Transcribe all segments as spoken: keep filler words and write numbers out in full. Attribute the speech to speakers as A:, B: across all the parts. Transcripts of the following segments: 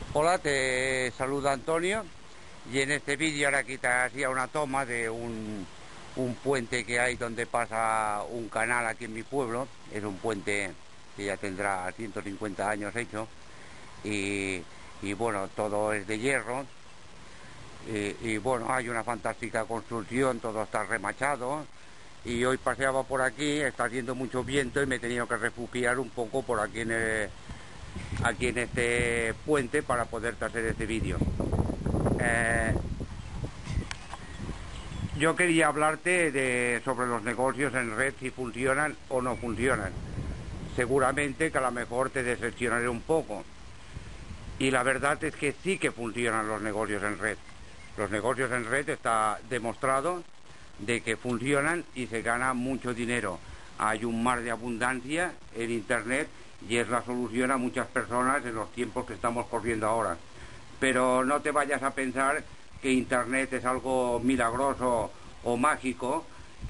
A: Hola, te saluda Antonio y en este vídeo ahora aquí te hacía una toma de un, un puente que hay donde pasa un canal aquí en mi pueblo. Es un puente que ya tendrá ciento cincuenta años hecho y, y bueno, todo es de hierro y, y bueno, hay una fantástica construcción, todo está remachado y hoy paseaba por aquí, está haciendo mucho viento y me he tenido que refugiar un poco por aquí en el- aquí en este puente para poderte hacer este vídeo. Eh, yo quería hablarte de, sobre los negocios en red, si funcionan o no funcionan. Seguramente que a lo mejor te decepcionaré un poco. Y la verdad es que sí que funcionan los negocios en red. Los negocios en red está demostrado de que funcionan y se gana mucho dinero. Hay un mar de abundancia en Internet y es la solución a muchas personas en los tiempos que estamos corriendo ahora. Pero no te vayas a pensar que Internet es algo milagroso o mágico,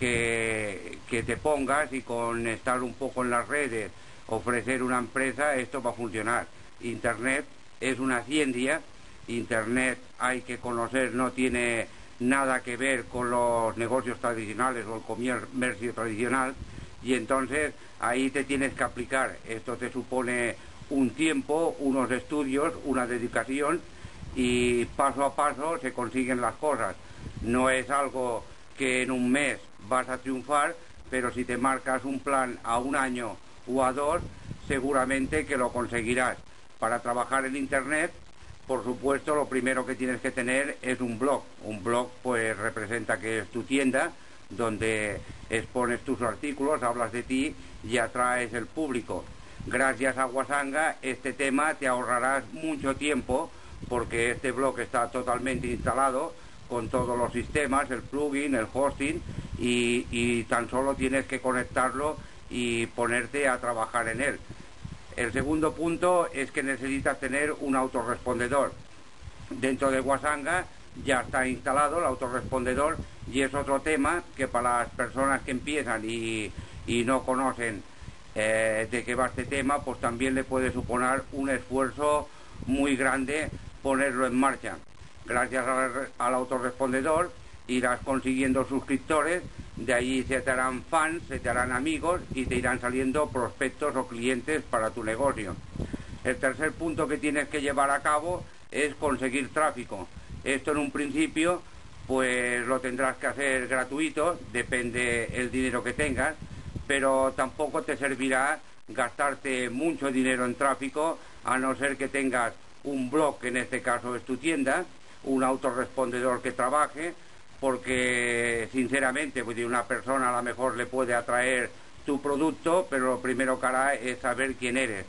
A: que, que te pongas y con estar un poco en las redes, ofrecer una empresa, esto va a funcionar. Internet es una ciencia, Internet hay que conocer, no tiene nada que ver con los negocios tradicionales o el comercio tradicional, y entonces ahí te tienes que aplicar. Esto te supone un tiempo, unos estudios, una dedicación, y paso a paso se consiguen las cosas. No es algo que en un mes vas a triunfar, pero si te marcas un plan a un año o a dos, seguramente que lo conseguirás. Para trabajar en Internet, por supuesto, lo primero que tienes que tener es un blog. Un blog pues representa que es tu tienda donde expones tus artículos, hablas de ti y atraes el público. Gracias a Wasanga este tema te ahorrarás mucho tiempo porque este blog está totalmente instalado con todos los sistemas, el plugin, el hosting y, y tan solo tienes que conectarlo y ponerte a trabajar en él. El segundo punto es que necesitas tener un autorrespondedor. Dentro de Wasanga ya está instalado el autorrespondedor y es otro tema que para las personas que empiezan y, y no conocen eh, de qué va este tema, pues también le puede suponer un esfuerzo muy grande ponerlo en marcha. Gracias al, al autorrespondedor irás consiguiendo suscriptores, de ahí se te harán fans, se te harán amigos y te irán saliendo prospectos o clientes para tu negocio. El tercer punto que tienes que llevar a cabo es conseguir tráfico. Esto en un principio pues lo tendrás que hacer gratuito, depende el dinero que tengas, pero tampoco te servirá gastarte mucho dinero en tráfico a no ser que tengas un blog, que en este caso es tu tienda, un autorrespondedor que trabaje, porque sinceramente pues, una persona a lo mejor le puede atraer tu producto, pero lo primero que hará es saber quién eres.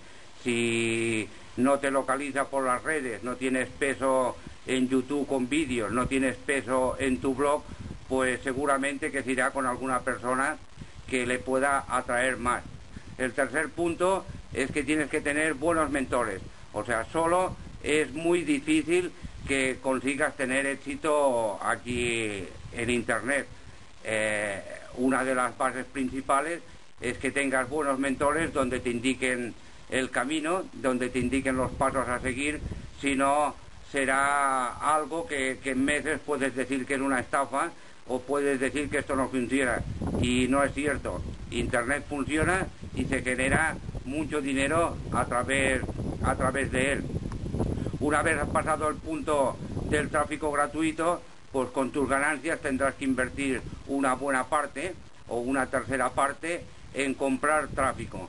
A: Si no te localiza por las redes, no tienes peso en YouTube con vídeos, no tienes peso en tu blog, pues seguramente que se irá con alguna persona que le pueda atraer más. El tercer punto es que tienes que tener buenos mentores. O sea, solo es muy difícil que consigas tener éxito aquí en Internet. Eh, una de las bases principales es que tengas buenos mentores donde te indiquen el camino, donde te indiquen los pasos a seguir, si no será algo que, que en meses puedes decir que es una estafa o puedes decir que esto no funciona, y no es cierto. Internet funciona y se genera mucho dinero a través, a través de él. Una vez has pasado el punto del tráfico gratuito, pues con tus ganancias tendrás que invertir una buena parte o una tercera parte en comprar tráfico.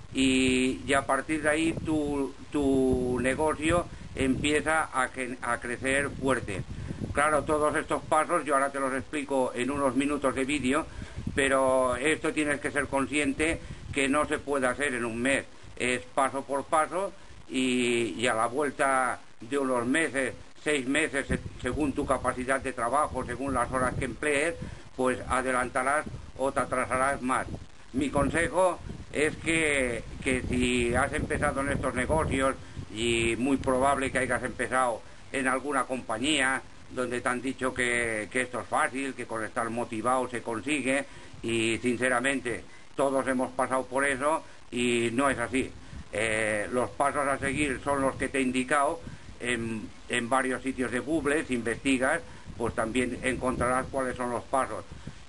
A: Y, y a partir de ahí tu, tu negocio empieza a, a crecer fuerte. Claro, todos estos pasos yo ahora te los explico en unos minutos de vídeo, pero esto tienes que ser consciente que no se puede hacer en un mes, es paso por paso y, y a la vuelta de unos meses, seis meses, según tu capacidad de trabajo, según las horas que emplees, pues adelantarás o te atrasarás más. Mi consejo es que, que si has empezado en estos negocios, y muy probable que hayas empezado en alguna compañía donde te han dicho que, que esto es fácil, que con estar motivado se consigue, y sinceramente todos hemos pasado por eso y no es así. Eh, los pasos a seguir son los que te he indicado. en, en varios sitios de Google, si investigas, pues también encontrarás cuáles son los pasos.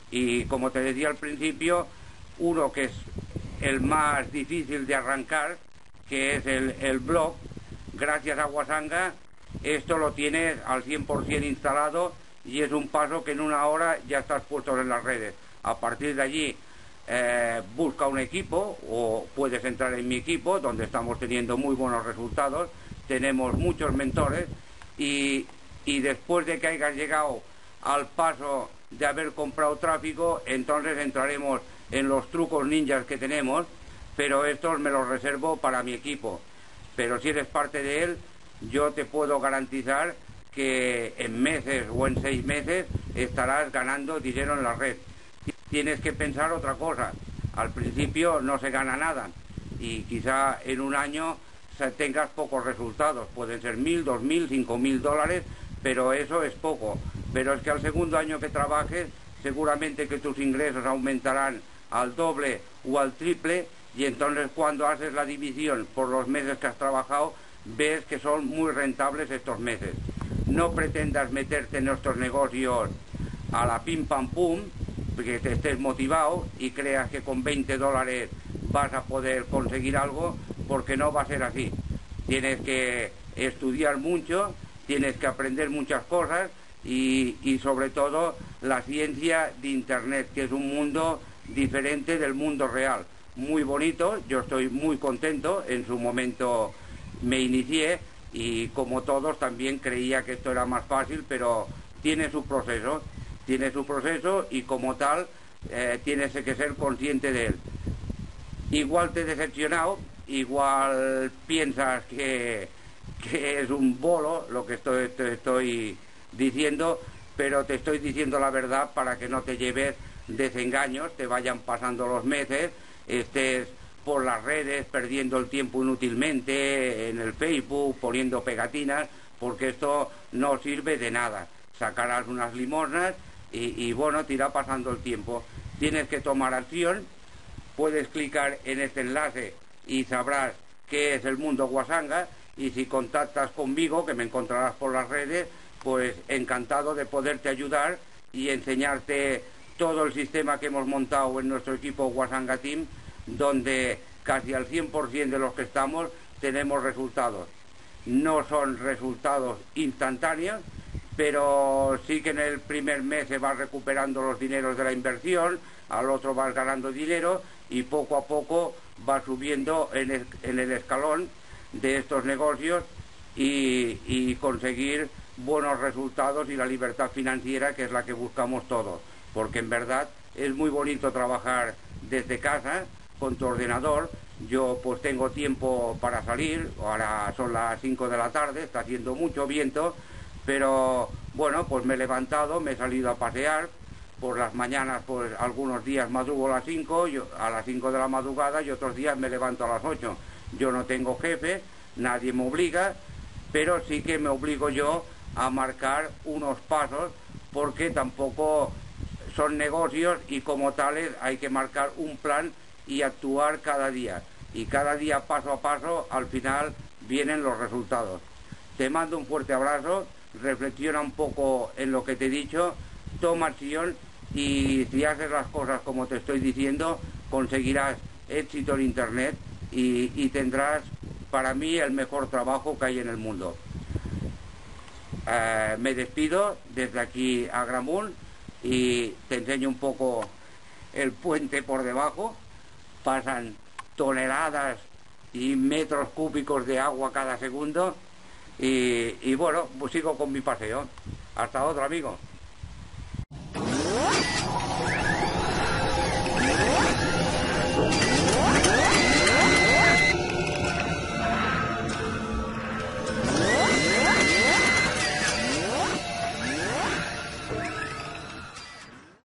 A: Y como te decía al principio, uno que es el más difícil de arrancar, que es el, el blog, gracias a Wasanga, esto lo tienes al cien por ciento instalado y es un paso que en una hora ya estás puesto en las redes. A partir de allí, eh, busca un equipo o puedes entrar en mi equipo, donde estamos teniendo muy buenos resultados. Tenemos muchos mentores y, y después de que hayas llegado al paso de haber comprado tráfico, entonces entraremos en los trucos ninjas que tenemos, pero estos me los reservo para mi equipo. Pero si eres parte de él, yo te puedo garantizar que en meses o en seis meses estarás ganando dinero en la red. Tienes que pensar otra cosa. Al principio no se gana nada y quizá en un año tengas pocos resultados. Pueden ser mil, dos mil, cinco mil dólares, pero eso es poco. Pero es que al segundo año que trabajes, seguramente que tus ingresos aumentarán al doble o al triple, y entonces cuando haces la división por los meses que has trabajado, ves que son muy rentables estos meses. No pretendas meterte en nuestros negocios a la pim pam pum, que te estés motivado y creas que con veinte dólares vas a poder conseguir algo, porque no va a ser así. Tienes que estudiar mucho, tienes que aprender muchas cosas y, y sobre todo la ciencia de Internet, que es un mundo diferente del mundo real. Muy bonito, yo estoy muy contento. En su momento me inicié y como todos también creía que esto era más fácil, pero tiene su proceso, tiene su proceso y como tal eh, tienes que ser consciente de él. Igual te he decepcionado, igual piensas que, que es un bolo lo que estoy, te estoy diciendo, pero te estoy diciendo la verdad para que no te lleves desengaños, te vayan pasando los meses, estés por las redes perdiendo el tiempo inútilmente en el Facebook, poniendo pegatinas, porque esto no sirve de nada. Sacarás unas limosnas y, y bueno, te irá pasando el tiempo. Tienes que tomar acción, puedes clicar en este enlace y sabrás qué es el mundo Wasanga, y si contactas conmigo, que me encontrarás por las redes, pues encantado de poderte ayudar y enseñarte todo el sistema que hemos montado en nuestro equipo Wasanga Team, donde casi al cien por ciento de los que estamos tenemos resultados. No son resultados instantáneos, pero sí que en el primer mes se va recuperando los dineros de la inversión, al otro vas ganando dinero y poco a poco vas subiendo en el, en el escalón de estos negocios y, y conseguir buenos resultados y la libertad financiera, que es la que buscamos todos. Porque en verdad es muy bonito trabajar desde casa con tu ordenador. Yo pues tengo tiempo para salir, ahora son las cinco de la tarde, está haciendo mucho viento, pero bueno, pues me he levantado, me he salido a pasear. Por las mañanas, pues algunos días madrugo a las cinco, yo, a las cinco de la madrugada, y otros días me levanto a las ocho. Yo no tengo jefe, nadie me obliga, pero sí que me obligo yo a marcar unos pasos, porque tampoco son negocios y como tales hay que marcar un plan y actuar cada día. Y cada día, paso a paso, al final vienen los resultados. Te mando un fuerte abrazo, reflexiona un poco en lo que te he dicho, toma acción y si haces las cosas como te estoy diciendo, conseguirás éxito en Internet y, y tendrás, para mí, el mejor trabajo que hay en el mundo. Eh, me despido desde aquí a Gramunt y te enseño un poco el puente por debajo. Pasan toneladas y metros cúbicos de agua cada segundo y, y bueno, pues sigo con mi paseo. Hasta otro, amigo.